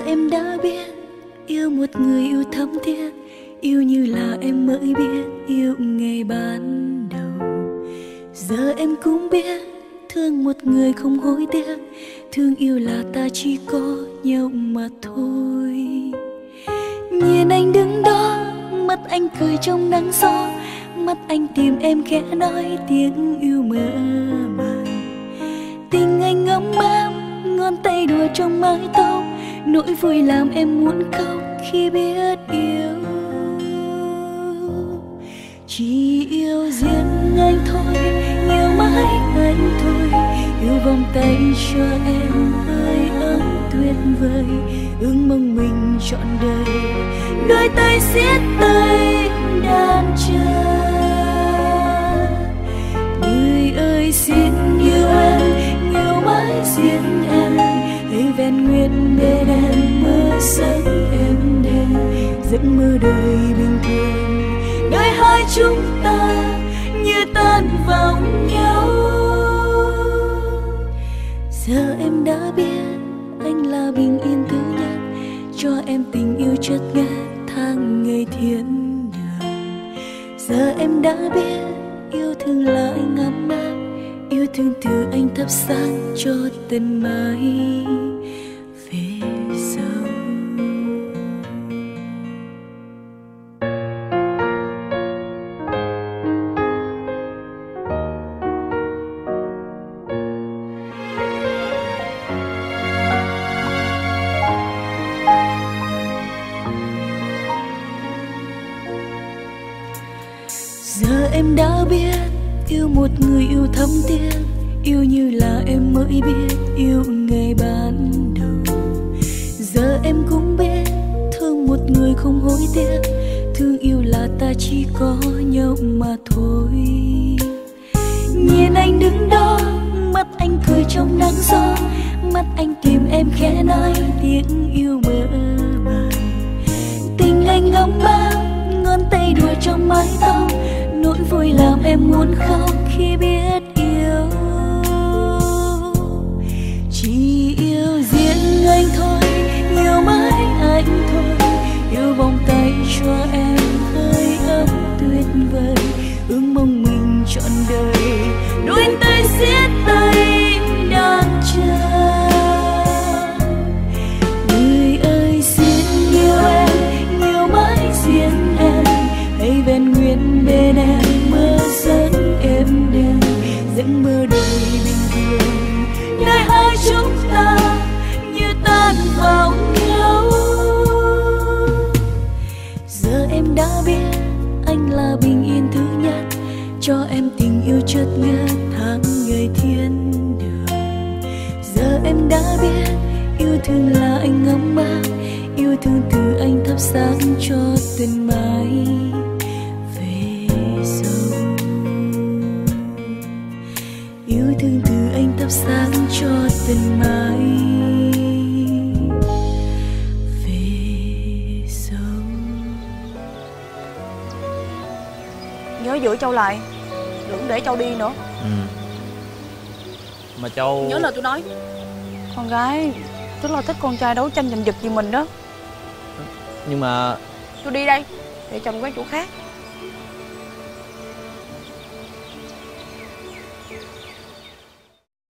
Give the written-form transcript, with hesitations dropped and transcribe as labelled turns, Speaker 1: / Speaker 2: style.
Speaker 1: em đã biết yêu một người yêu thấm thiết, yêu như là em mới biết yêu ngày ban đầu. Giờ em cũng biết thương một người không hối tiếc, thương yêu là ta chỉ có nhau mà thôi. Nhìn anh đứng đó, mắt anh cười trong nắng gió, mắt anh tìm em khẽ nói tiếng yêu mơ màng. Tình anh ngấm ám, ngón tay đùa trong mái tóc, nỗi vui làm em muốn khóc khi biết yêu. Chỉ yêu riêng anh thôi, yêu mãi anh thôi, yêu vòng tay cho em hơi ấm tuyệt vời, ước mong mình trọn đời, đôi tay siết tay đàn chờ. Người ơi xin yêu em, yêu mãi riêng em, hãy vẹn nguyên bên em mơ giấc êm đềm, giấc mơ đời bình thường, đời hai chúng ta như tan vào nhau. Giờ em đã biết anh là bình yên thứ nhất, cho em tình yêu chất ngát tháng ngày thiên đường. Giờ em đã biết yêu thương là anh ấm áp, yêu thương từ anh thắp sáng cho tận mãi về sau. Giờ em đã biết yêu một người yêu thấm thiết, yêu như là em mới biết yêu ngày ban đầu. Giờ em cũng biết thương một người không hối tiếc, thương yêu là ta chỉ có nhau mà thôi. Nhìn anh đứng đó, mắt anh cười trong nắng gió, mắt anh tìm em khẽ nói tiếng yêu mơ màng. Tình anh ngấm ám, ngón tay đùa trong mái tóc, nỗi vui làm em muốn khóc khi biết yêu. Chỉ yêu riêng anh thôi, yêu mãi anh thôi, yêu vòng tay cho em hơi ấm tuyệt vời, ước mong mình trọn đời, đôi tay siết tay đang chờ. Người ơi xin yêu em, yêu mãi riêng em, hãy vẹn nguyên bên em mơ giấc êm đềm, giấc mơ đời bình thường, nơi hai chúng ta như tan vào nhau. Giờ em đã biết anh là bình yên thứ nhất, cho em tình yêu chất ngát tháng ngày thiên đường. Giờ em đã biết yêu thương là anh ấm áp, yêu thương từ anh thắp sáng cho tận mãi về sau. Yêu thương từ anh thắp sáng cho tận mãi về sau.
Speaker 2: Nhớ giữ Châu lại, đừng để Châu đi nữa.
Speaker 3: Mà Châu...
Speaker 2: Nhớ lời tôi nói, con gái rất là thích con trai đấu tranh giành giật như mình đó.
Speaker 3: Nhưng mà...
Speaker 2: Tôi đi đây, để chồng quán chỗ khác.